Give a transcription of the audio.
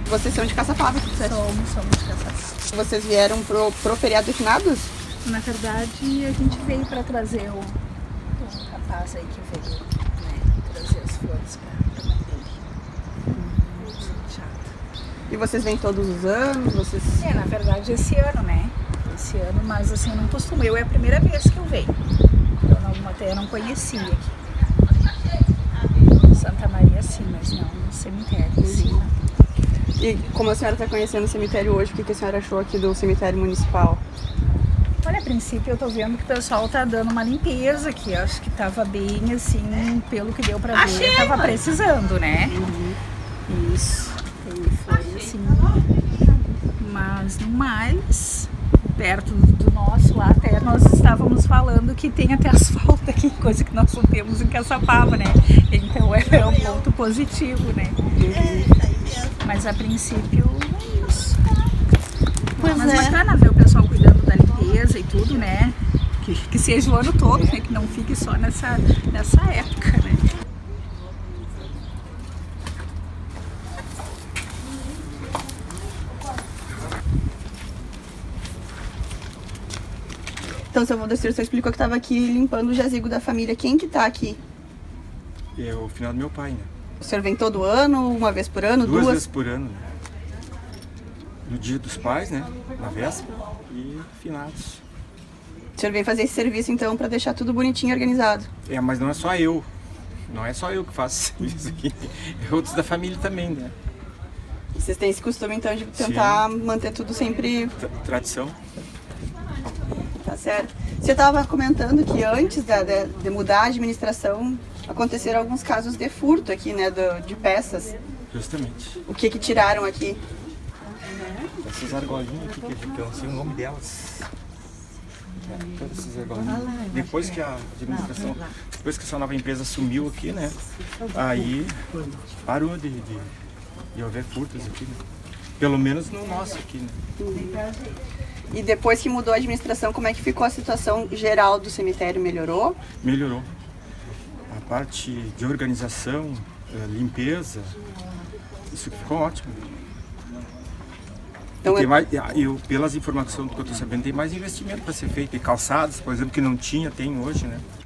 Vocês são de Caçapava, tudo certo? Somos de Caçapava. Vocês vieram pro feriado de finados? Na verdade, a gente veio para trazer o rapaz aí que veio, né, trazer as flores para a mãe dele. Chato. E vocês vêm todos os anos? Vocês... Na verdade, esse ano, né? Esse ano, mas assim, eu não costumo. É a primeira vez que eu venho. Eu até não conhecia aqui. Santa Maria, sim, mas não no cemitério, sim, não. E como a senhora está conhecendo o cemitério hoje, o que a senhora achou aqui do cemitério municipal? Olha, a princípio eu tô vendo que o pessoal tá dando uma limpeza aqui. Eu acho que tava bem, assim, pelo que deu pra ver, tava precisando, né? Isso. E foi assim. Mas no mais, perto do nosso lá, até nós estávamos falando que tem até asfalto aqui, coisa que nós não temos em Caçapava, né? Então é um ponto positivo, né? Mas a princípio é isso. Mas bacana ver o pessoal cuidando da limpeza e tudo, né? Que seja o ano todo, né? Que não fique só nessa época, né? Então, seu Valdecir, você explicou que estava aqui limpando o jazigo da família. Quem que tá aqui? É o final do meu pai, né? O senhor vem todo ano, uma vez por ano, Duas vezes por ano, né? No dia dos pais, né? Na véspera e finados. O senhor vem fazer esse serviço, então, para deixar tudo bonitinho e organizado. Mas não é só eu. Não é só eu que faço isso aqui. É outros da família também, né? Vocês têm esse costume, então, de tentar manter tudo sempre... Tradição. Tá certo. Você estava comentando que antes de mudar a administração, aconteceram alguns casos de furto aqui, né, de peças. Justamente. O que tiraram aqui? Essas argolinhas aqui, que eu não sei o nome delas. Todas essas argolinhas. Depois que a administração, depois que essa nova empresa sumiu aqui, né, aí parou de haver furtos aqui, né? Pelo menos no nosso aqui, né. E depois que mudou a administração, como é que ficou a situação geral do cemitério? Melhorou? Melhorou. A parte de organização, limpeza, isso ficou ótimo. Então, pelas informações que eu estou sabendo, tem mais investimento para ser feito. E calçados, por exemplo, que não tinha, tem hoje, né?